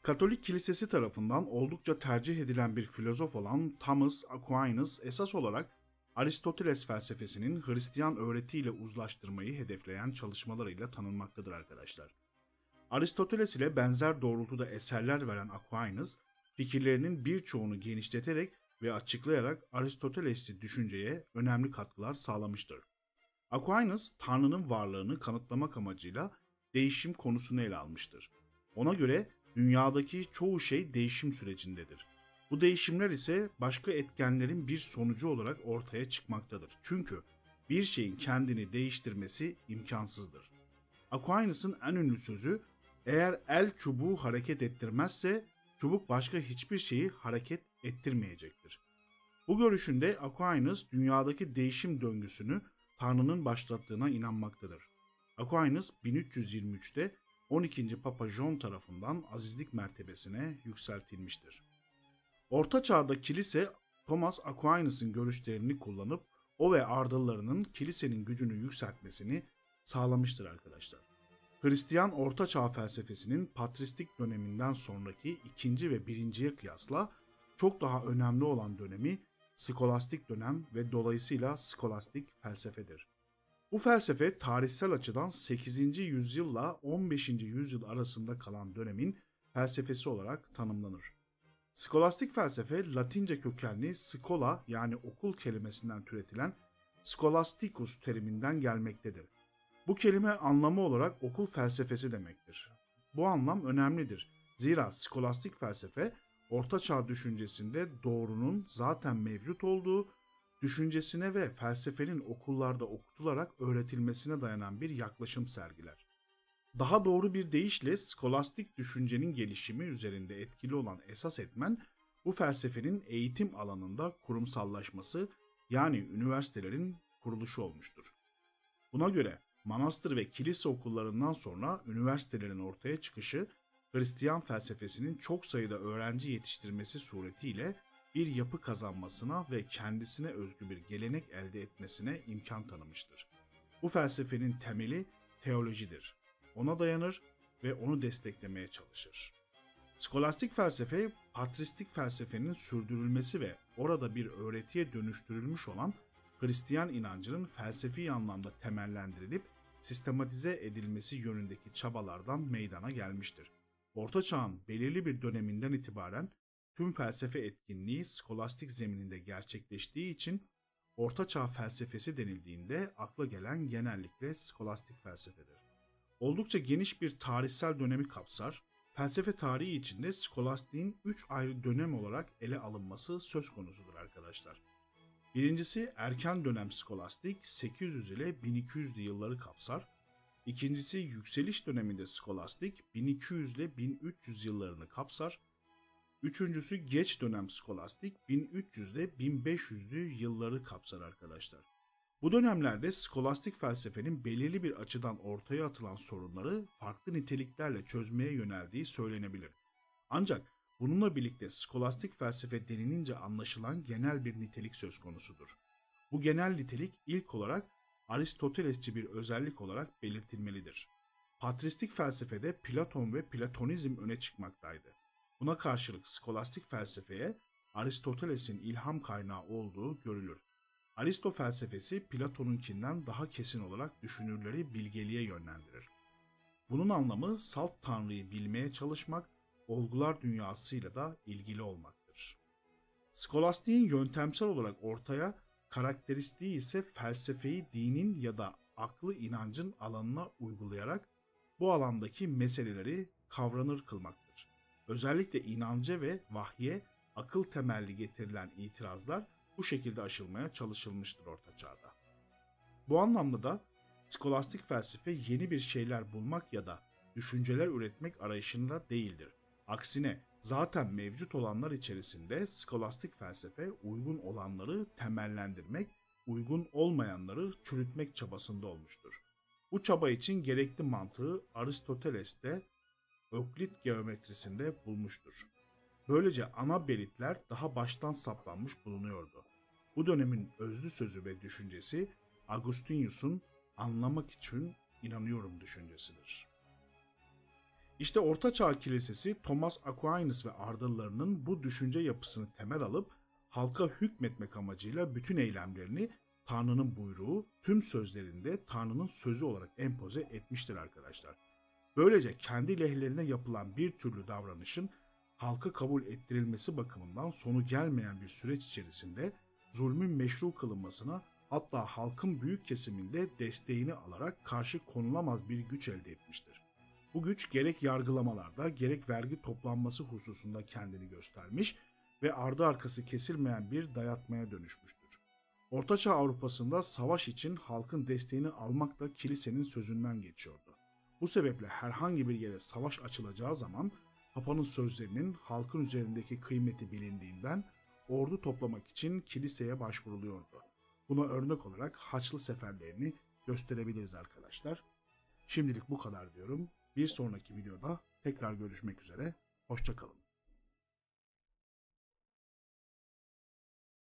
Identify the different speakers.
Speaker 1: Katolik Kilisesi tarafından oldukça tercih edilen bir filozof olan Thomas Aquinas esas olarak Aristoteles felsefesinin Hristiyan öğretiyle uzlaştırmayı hedefleyen çalışmalarıyla tanınmaktadır arkadaşlar. Aristoteles ile benzer doğrultuda eserler veren Aquinas, fikirlerinin birçoğunu genişleterek ve açıklayarak Aristotelesçi düşünceye önemli katkılar sağlamıştır. Aquinas, Tanrı'nın varlığını kanıtlamak amacıyla değişim konusunu ele almıştır. Ona göre dünyadaki çoğu şey değişim sürecindedir. Bu değişimler ise başka etkenlerin bir sonucu olarak ortaya çıkmaktadır. Çünkü bir şeyin kendini değiştirmesi imkansızdır. Aquinas'ın en ünlü sözü, eğer el çubuğu hareket ettirmezse çubuk başka hiçbir şeyi hareket ettirmeyecektir. Bu görüşünde Aquinas dünyadaki değişim döngüsünü Tanrı'nın başlattığına inanmaktadır. Aquinas 1323'te 12. Papa John tarafından azizlik mertebesine yükseltilmiştir. Orta Çağ'da kilise Thomas Aquinas'ın görüşlerini kullanıp o ve ardıllarının kilisenin gücünü yükseltmesini sağlamıştır arkadaşlar. Hristiyan Orta Çağ felsefesinin patristik döneminden sonraki 2. ve 1.'ye kıyasla çok daha önemli olan dönemi skolastik dönem ve dolayısıyla skolastik felsefedir. Bu felsefe tarihsel açıdan 8. yüzyılla 15. yüzyıl arasında kalan dönemin felsefesi olarak tanımlanır. Skolastik felsefe Latince kökenli skola yani okul kelimesinden türetilen scholasticus teriminden gelmektedir. Bu kelime anlamı olarak okul felsefesi demektir. Bu anlam önemlidir. Zira skolastik felsefe Orta Çağ düşüncesinde doğrunun zaten mevcut olduğu, düşüncesine ve felsefenin okullarda okutularak öğretilmesine dayanan bir yaklaşım sergiler. Daha doğru bir deyişle skolastik düşüncenin gelişimi üzerinde etkili olan esas etmen bu felsefenin eğitim alanında kurumsallaşması yani üniversitelerin kuruluşu olmuştur. Buna göre manastır ve kilise okullarından sonra üniversitelerin ortaya çıkışı Hristiyan felsefesinin çok sayıda öğrenci yetiştirmesi suretiyle bir yapı kazanmasına ve kendisine özgü bir gelenek elde etmesine imkan tanımıştır. Bu felsefenin temeli teolojidir. Ona dayanır ve onu desteklemeye çalışır. Skolastik felsefe, patristik felsefenin sürdürülmesi ve orada bir öğretiye dönüştürülmüş olan Hristiyan inancının felsefi anlamda temellendirilip sistematize edilmesi yönündeki çabalardan meydana gelmiştir. Orta Çağ'ın belirli bir döneminden itibaren tüm felsefe etkinliği skolastik zemininde gerçekleştiği için Orta Çağ felsefesi denildiğinde akla gelen genellikle skolastik felsefedir. Oldukça geniş bir tarihsel dönemi kapsar, felsefe tarihi içinde skolastiğin 3 ayrı dönem olarak ele alınması söz konusudur arkadaşlar. Birincisi erken dönem skolastik 800 ile 1200'lü yılları kapsar. İkincisi yükseliş döneminde skolastik 1200 ile 1300 yıllarını kapsar. Üçüncüsü geç dönem skolastik 1300 ile 1500'lü yılları kapsar arkadaşlar. Bu dönemlerde skolastik felsefenin belirli bir açıdan ortaya atılan sorunları farklı niteliklerle çözmeye yöneldiği söylenebilir. Ancak bununla birlikte skolastik felsefe denilince anlaşılan genel bir nitelik söz konusudur. Bu genel nitelik ilk olarak Aristotelesçi bir özellik olarak belirtilmelidir. Patristik felsefede Platon ve Platonizm öne çıkmaktaydı. Buna karşılık skolastik felsefeye Aristoteles'in ilham kaynağı olduğu görülür. Aristo felsefesi Platon'unkinden daha kesin olarak düşünürleri bilgeliğe yönlendirir. Bunun anlamı salt tanrıyı bilmeye çalışmak, olgular dünyasıyla da ilgili olmaktır. Skolastiğin yöntemsel olarak ortaya karakteristiği ise felsefeyi dinin ya da aklı inancın alanına uygulayarak bu alandaki meseleleri kavranır kılmaktır. Özellikle inanca ve vahye akıl temelli getirilen itirazlar bu şekilde aşılmaya çalışılmıştır Orta Çağ'da. Bu anlamda da skolastik felsefe yeni bir şeyler bulmak ya da düşünceler üretmek arayışında değildir. Aksine zaten mevcut olanlar içerisinde skolastik felsefe uygun olanları temellendirmek, uygun olmayanları çürütmek çabasında olmuştur. Bu çaba için gerekli mantığı Aristoteles'te Öklit geometrisinde bulmuştur. Böylece ana belitler daha baştan saplanmış bulunuyordu. Bu dönemin özlü sözü ve düşüncesi Agustinus'un anlamak için inanıyorum düşüncesidir. İşte Orta Çağ Kilisesi Thomas Aquinas ve ardıllarının bu düşünce yapısını temel alıp halka hükmetmek amacıyla bütün eylemlerini Tanrı'nın buyruğu, tüm sözlerinde Tanrı'nın sözü olarak empoze etmiştir arkadaşlar. Böylece kendi lehlerine yapılan bir türlü davranışın halka kabul ettirilmesi bakımından sonu gelmeyen bir süreç içerisinde zulmün meşru kılınmasına, hatta halkın büyük kesiminde desteğini alarak karşı konulamaz bir güç elde etmiştir. Bu güç gerek yargılamalarda gerek vergi toplanması hususunda kendini göstermiş ve ardı arkası kesilmeyen bir dayatmaya dönüşmüştür. Ortaçağ Avrupa'sında savaş için halkın desteğini almak da kilisenin sözünden geçiyordu. Bu sebeple herhangi bir yere savaş açılacağı zaman Papa'nın sözlerinin halkın üzerindeki kıymeti bilindiğinden ordu toplamak için kiliseye başvuruluyordu. Buna örnek olarak Haçlı seferlerini gösterebiliriz arkadaşlar. Şimdilik bu kadar diyorum. Bir sonraki videoda tekrar görüşmek üzere. Hoşça kalın.